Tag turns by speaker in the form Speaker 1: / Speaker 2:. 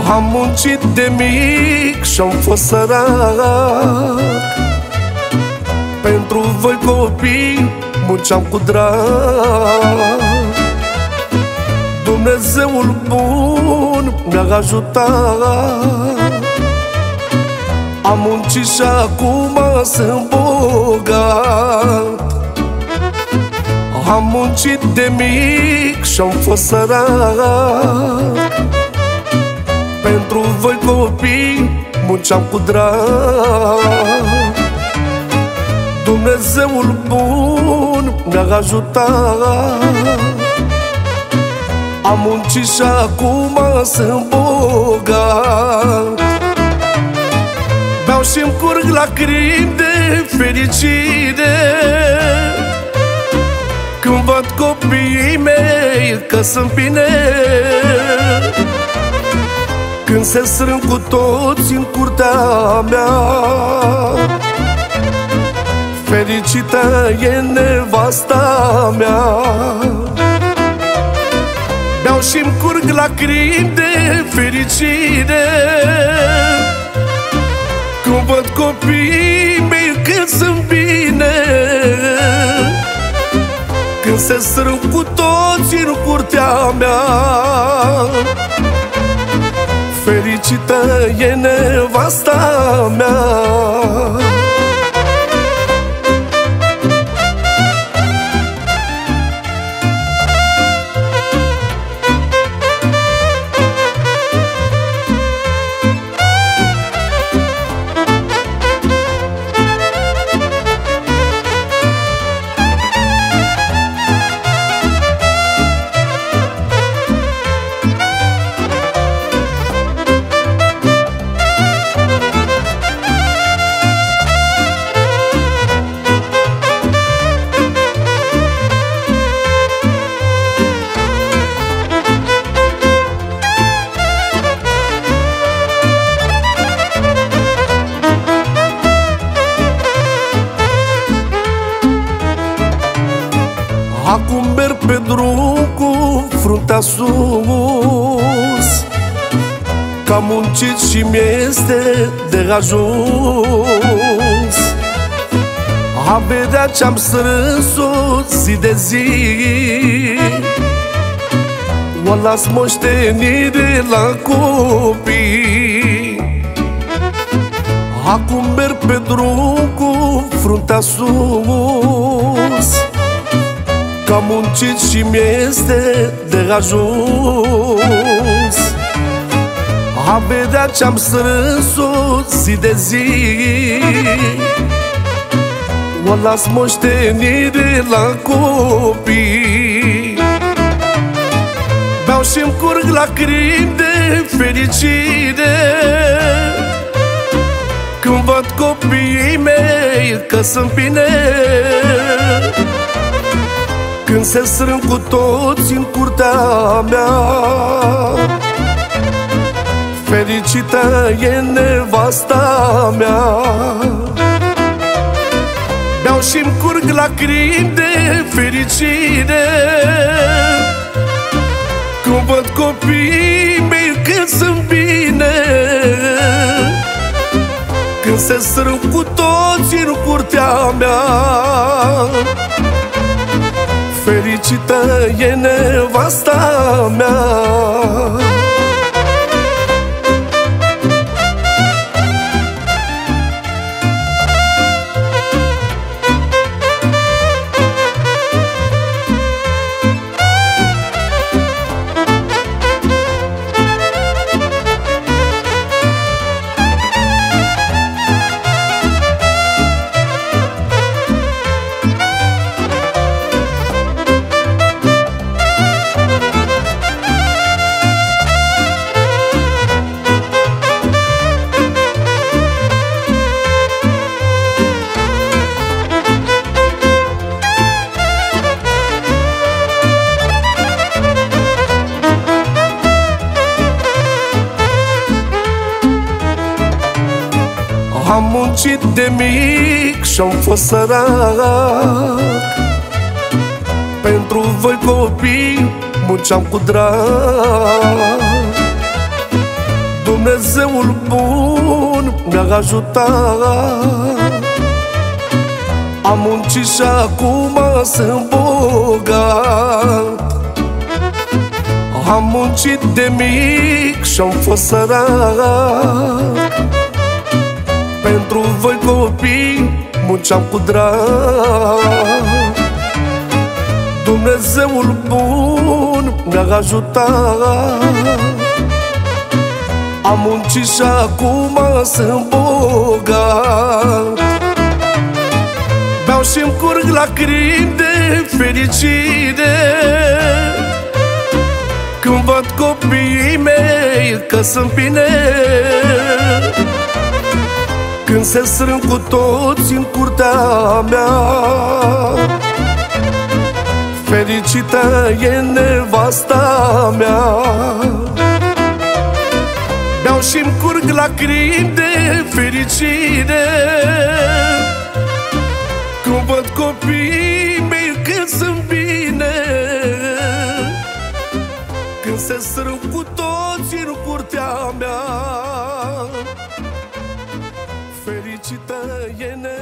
Speaker 1: Am muncit de mic și-am fost sărac. Pentru voi copii munceam cu drag. Dumnezeul bun mi-a ajutat. Am muncit și acum sunt bogat. Am muncit de mic și-am fost sărac. Pentru voi copii munceam cu drag. Dumnezeul bun mi-a ajutat. Am muncit și acum sunt bogat. Beau și-mi curg lacrimi de fericire când văd copiii mei că sunt bine. Când se strâng cu toți în curtea mea, fericită e nevasta mea. Beau și-mi curg lacrimi de fericire când văd copiii mei că sunt bine. Când se strâng cu toți în curtea mea, fericită e nevasta mea. Acum merg pe drum cu fruntea sus, că am muncit și mi-este de ajuns. Averea ce-am strâns-o zi de zi o las moștenire la copii. Acum merg pe drum cu fruntea sus, că am muncit și mi-este de ajuns. Averea ce-am strâns-o zi de zi o las moștenire la copii. Beau și-mi curg lacrimi de fericire când văd copiii mei că sunt bine. Când se strâng cu toți în curtea mea, fericită e nevasta mea. Beau și-mi curg lacrimi de fericire când văd copiii mei că sunt bine. Când se strâng cu toți în curtea mea, fericită e nevasta mea. Am muncit de mic și-am fost sărac. Pentru voi copii munceam cu drag. Dumnezeul bun mi-a ajutat. Am muncit și acum sunt bogat. Am muncit de mic și-am fost sărac. Pentru voi copii munceam cu drag. Dumnezeul bun mi-a ajutat. Am muncit și acum sunt bogat. Beau și-mi curg lacrimi de fericire când văd copiii mei că sunt bine. Când se strâng cu toți în curtea mea, fericită e nevasta mea. Beau și-mi curg lacrimi de fericire când văd copiii mei că sunt bine. Când se strâng cu toți în curtea mea, fericită e